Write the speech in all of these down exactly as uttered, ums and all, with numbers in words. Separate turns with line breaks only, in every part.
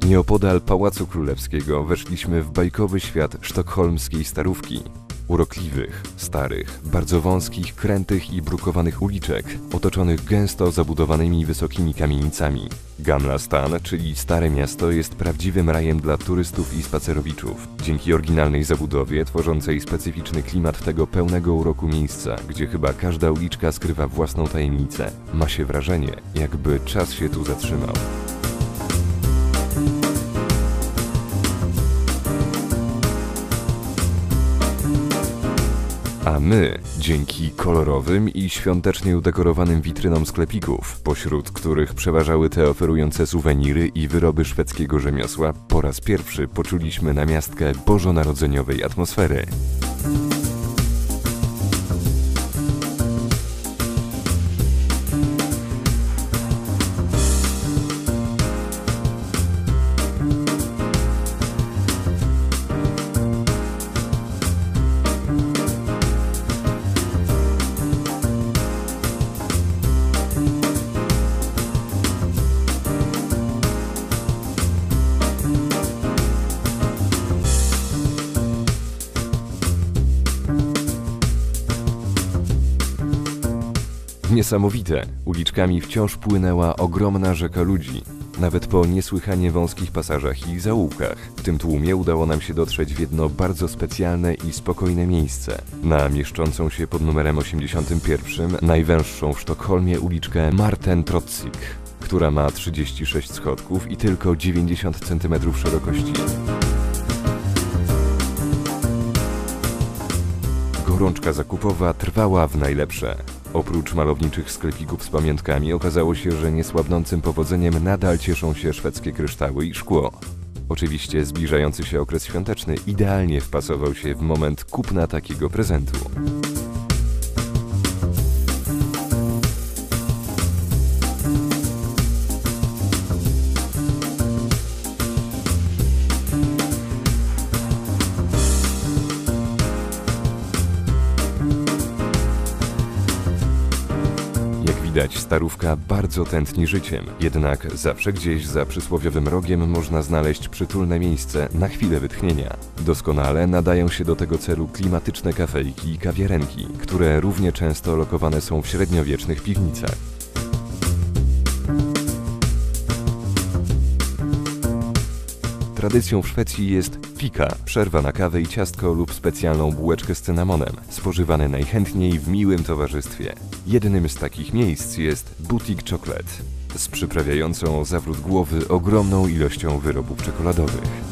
Nieopodal Pałacu Królewskiego weszliśmy w bajkowy świat sztokholmskiej starówki. Urokliwych, starych, bardzo wąskich, krętych i brukowanych uliczek, otoczonych gęsto zabudowanymi wysokimi kamienicami. Gamla Stan, czyli Stare Miasto, jest prawdziwym rajem dla turystów i spacerowiczów. Dzięki oryginalnej zabudowie, tworzącej specyficzny klimat tego pełnego uroku miejsca, gdzie chyba każda uliczka skrywa własną tajemnicę, ma się wrażenie, jakby czas się tu zatrzymał. A my, dzięki kolorowym i świątecznie udekorowanym witrynom sklepików, pośród których przeważały te oferujące suweniry i wyroby szwedzkiego rzemiosła, po raz pierwszy poczuliśmy namiastkę bożonarodzeniowej atmosfery. Niesamowite, uliczkami wciąż płynęła ogromna rzeka ludzi, nawet po niesłychanie wąskich pasażach i zaułkach. W tym tłumie udało nam się dotrzeć w jedno bardzo specjalne i spokojne miejsce, na mieszczącą się pod numerem osiemdziesiątym pierwszym, najwęższą w Sztokholmie uliczkę Martentrotsik, która ma trzydzieści sześć schodków i tylko dziewięćdziesiąt centymetrów szerokości. Gorączka zakupowa trwała w najlepsze. Oprócz malowniczych sklepików z pamiątkami okazało się, że niesłabnącym powodzeniem nadal cieszą się szwedzkie kryształy i szkło. Oczywiście zbliżający się okres świąteczny idealnie wpasował się w moment kupna takiego prezentu. Widać, starówka bardzo tętni życiem, jednak zawsze gdzieś za przysłowiowym rogiem można znaleźć przytulne miejsce na chwilę wytchnienia. Doskonale nadają się do tego celu klimatyczne kafejki i kawiarenki, które równie często lokowane są w średniowiecznych piwnicach. Tradycją w Szwecji jest fika, przerwa na kawę i ciastko lub specjalną bułeczkę z cynamonem, spożywane najchętniej w miłym towarzystwie. Jednym z takich miejsc jest Boutique Chocolate, z przyprawiającą zawrót głowy ogromną ilością wyrobów czekoladowych.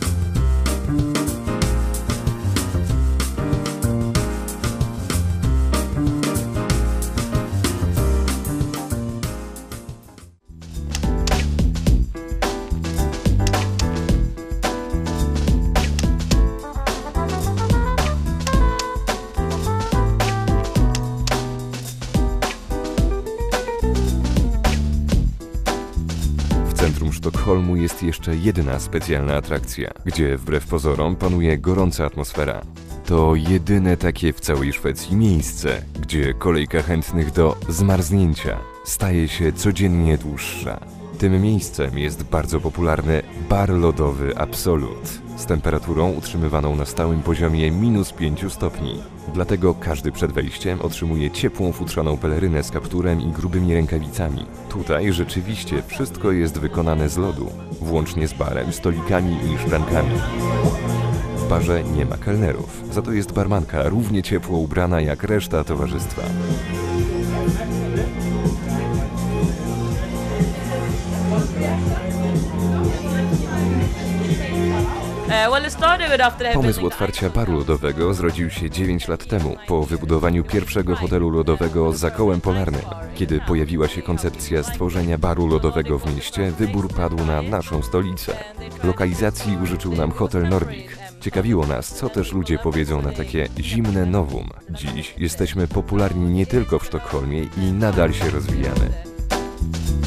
W centrum Sztokholmu jest jeszcze jedna specjalna atrakcja, gdzie wbrew pozorom panuje gorąca atmosfera. To jedyne takie w całej Szwecji miejsce, gdzie kolejka chętnych do zmarznięcia staje się codziennie dłuższa. Tym miejscem jest bardzo popularny bar lodowy Absolut, z temperaturą utrzymywaną na stałym poziomie minus pięć stopni. Dlatego każdy przed wejściem otrzymuje ciepłą futrzaną pelerynę z kapturem i grubymi rękawicami. Tutaj rzeczywiście wszystko jest wykonane z lodu, włącznie z barem, stolikami i szklankami. W barze nie ma kelnerów, za to jest barmanka równie ciepło ubrana jak reszta towarzystwa. Pomysł otwarcia baru lodowego zrodził się dziewięć lat temu, po wybudowaniu pierwszego hotelu lodowego za kołem polarnym. Kiedy pojawiła się koncepcja stworzenia baru lodowego w mieście, wybór padł na naszą stolicę. Lokalizacji użyczył nam Hotel Nordic. Ciekawiło nas, co też ludzie powiedzą na takie zimne nowum. Dziś jesteśmy popularni nie tylko w Sztokholmie i nadal się rozwijamy.